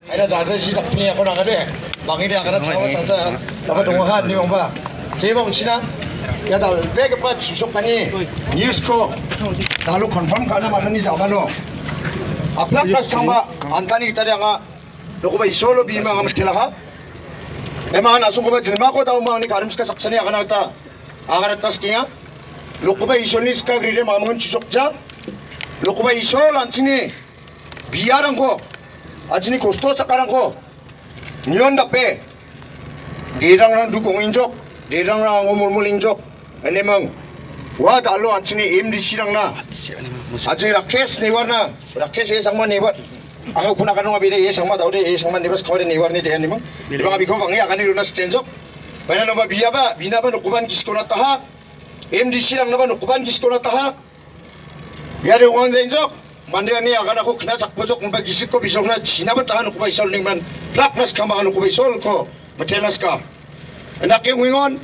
Ada jasa si tak punya aku nak ada, bang ini akan cawa jasa dapat dongahan ni bang ba. Jebong Cina, ya dah beg apa susuk pani news ko, dah lu confirm kana mana ni zaman lo. Apalak plus kamba antani kita dia nga, loko ba isolo bima nga matila ha. Emang nasung ko ba jelma ko tahu mang ni karim ska saksani akan ada tas kiya. Loko ba isonis ka gride mamun susuk ja. Loko ba isol antini biarang ko. 아진이 고스토 sakkarangko nyon dape dirang dukung injok dirang ngomul injok enemang wa dalo anchini MDC rangna aji rakesh newarna rakesh e sangma nebar anga kuna kanong abire e sangma daude e sangma nebas khore newarni de animang ibang abiko bangi agani runa stenjok bana no ba biaba binaba nukuban kiskona taha MDC rangna ba nukuban kiskona taha biare wan zenjok 만들어내 아가나고 그나 작보적 공백 있을거 비속나 지나버 따하는 거봐 있을 링만 플라플러스 감아가는 거봐 있을 거 뭐텔라스까 나게 응원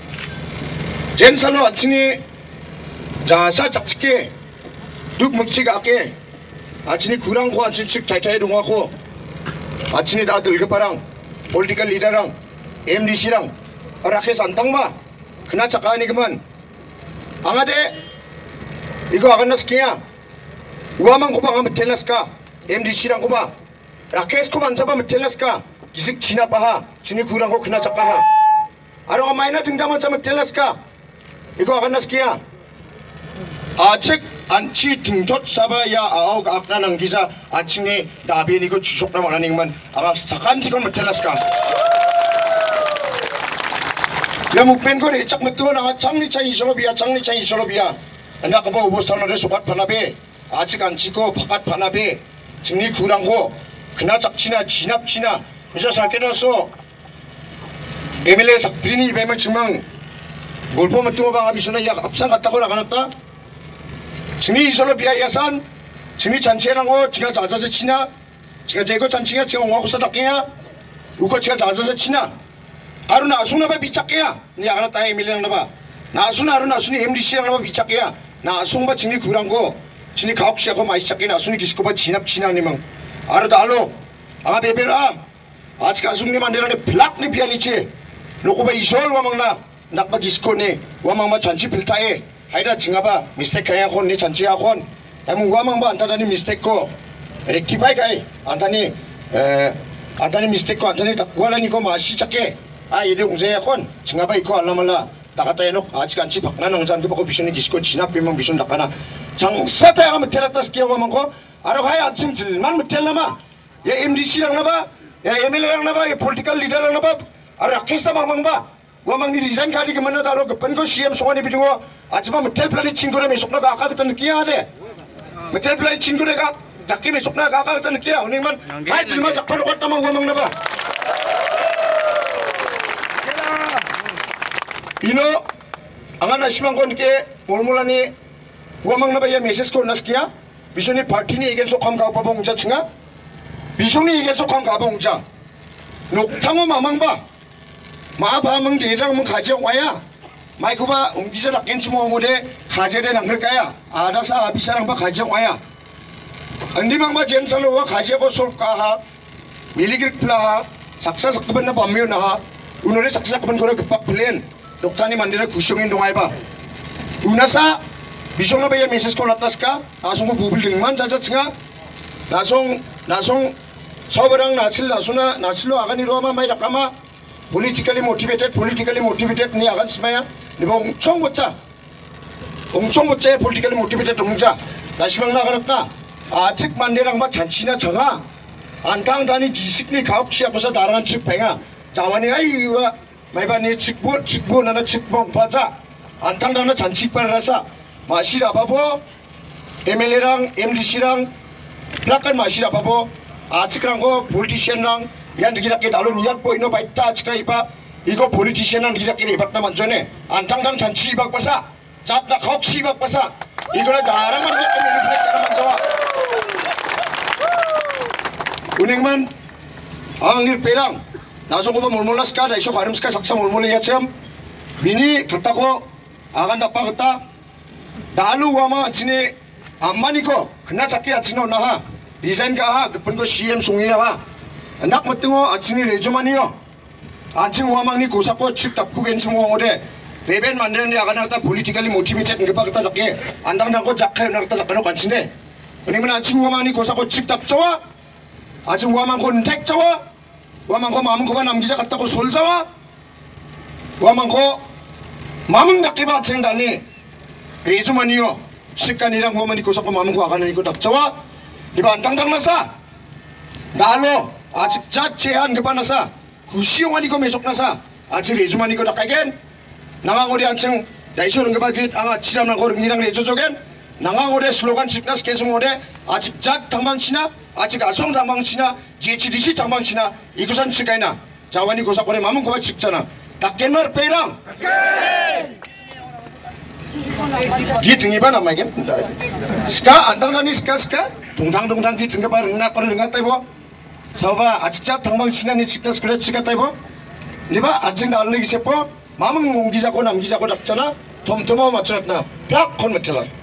젠살로 아치니 자사 잡치게 둑 먹치가 아게 아치니 구랑고 아치 즉 타이타이 동하고 아치니 다 들급바랑 폴리티컬 리더랑 MDC랑 라케스 안탕마 그나 작가니 그만 앙아데 이거 아가나스키야 Uamang ko ba nga matelas ka? MDC lang ko ba? Rakes ko man sa ba matelas ka? Gisik China pa ha? Sinikurang ko kinasak ka ha? Ano ka may na tingdaman sa matelas ka? Ikaw akan naskiya? Atsik anchi tingtot sabaya aog akna ng gisa atsik ni dabi ni ko chusok na mga ningman aga sakan si ko matelas ka? Yamukpen ko rin chak matuwa na changni chay isolobia anak ko ba ubos tano rin sukat panabe 아직 안 치고 바깥 반합에 증리 구랑고 그나 작치나 진압치나 이제 살게라서 MLA 삭비니 배면 증명 골포면 뜨거방 아비서는 약 앞상 갔다고 나가놨다 증리 이설로 비하 야산 증리 잔치라고 지가 자자서 치나 지가 제거 잔치가 지가 옹하고서 닦게야 우거 지가 자자서 치나 아루 나수나봐 비착게야 니 아가놨다 MLA랑 나봐 나수나 아루 나수니 MDC랑 나봐 비착게야 나수가 증리 구랑고 진이 가옥시하고 마시작기나 순이 기스코바 진압치나님은 아르다 알로 아가 베베라 아직 아숙님 안되라네 플락니 비아니치 노코바 이솔 와망나 낙바 기스코니 와망마 잔치 필타에 하이라 징아바 미스테크야콘 니 잔치야콘 다무 와망바 안타다니 미스테코 렉티파이 가이 안타니 미스테코 안타니 구하라니고 마시작게 아 이래 웅세야콘 징아바 이코 알라말라 나갔다 아직 안치 박나농산도 보고 비션이 기스코 진압비면 비션 닦아나 장사타야 가면 테라타스 끼어가면 거 알아가야 아침 질만 못텔라마 얘 MDC랑 나봐 얘 MLA랑 나봐 얘 폴리티컬 리더랑 나봐 알아 키스타 망망봐 와망니 리산 가리 그만나 달로 급한 거 CM 소관이 비주고 아침에 못텔 플라니 친구네 속나가 아까 그때 느끼야 하네 못텔 플라니 친구네가 닭김에 속나가 아까 그때 느끼야 오늘만 아 질만 작파로 갔다만 와망 나봐 이노 angana simang kon ke mulmulani uamang na ba ya message ko naskia bisoni party ni igen so kham ka babong ja chinga bisoni igen so kham ka babong ja noktango mamang ba ma ba mang dirang mang khaje waya mai ko ba ungisa rak ken sumo ngode khaje de nang kaya ada sa bisarang ba khaje waya andi mang ba jen salo wa khaje ko sol ka ha miligrik pla ha saksa sakban na pamyo na ha unore saksa sakban ko gepak plan doktani mandira kusyongin dong aiba unasa bisong ba ya message ko latas ka nasong bubul dingman jaja chinga nasong sobarang nasillo agani roma mai rakama politically motivated ni agan smaya ni bong chong boccha politically motivated 동자 나시방 나가놨다 아직 만데랑 마 잔치나 정아 안탕 다니 기식니 가옥시하고서 나랑 측뱅아 자원이 아이와 마이바니 직보 나나 직봉 파자 안탕다나 잔치 빨라서 마시라 바보 MLA랑 MDC랑 플라칸 마시라 바보 아치크랑 거 폴리티시언랑 야 니기라게 나로 니약 보이노 바이타 아치크라 이바 이거 폴리티시언랑 니기라게 이박나 만전에 안탕당 잔치 이박 바사 잡다 가옥시 이박 바사 이거는 나랑 만들 거면 플렉가라 만져와 은행만 앙일 빼랑 나서고 봐 몰몰라스 까 나이쇼 가름스까 saksa 몰몰이 야참 미니 갔다고 아간 나빠 갔다 나루 와마 지네 안마니고 그나 잡기 아치노 나하 리자인 가하 급은 거 CM 송이야 nak matungo atsini rejumanio anting wamang ni kosako chip tap kugen sumongode beben 만드는 데 아가나다 politically motivated ngepa kita jakye andang nangko jakhay nakta jakano kanchinde 왜냐면 anting wamang ni kosako chip tap jawa 아직 wamang ko ntek jawa wamang ko mamang ko ba nam기자 같다고 솔 jawa wamang ko mamang nakkiba 챙다니 rejumanio 식간이랑 wamang ni kosako mamang ko 아가나 이거 딱 jawa diba andang nasa nalo 아직 자체한 ngepa nasa 구시용한 이거 매속 나사 아직 레주만 이거 닦아겐 나강오리 한층 야이쇼는 그 바기 앙아 치람난 거름이랑 레조조겐 나강오리 슬로건 직나스 계속오래 아직 잣 당방치나 아직 아송 당방치나 지치디시 당방치나 이구산 치가이나 자완이 고사ቆ래 마문 고바 직잖아 닦겐말 빼랑 기 등이바 남아겐 스카 안당다니 스카 동당동당 기 등가바 릉나거를 릉갔다이보 사바 아직자 당방치나니 직다스 그래 치갔다이보 니바 아직 날리기 세포 마음은 옮기자고 남기자고 잡잖아 톰톰하고 맞춰놨나 딱 건метtel라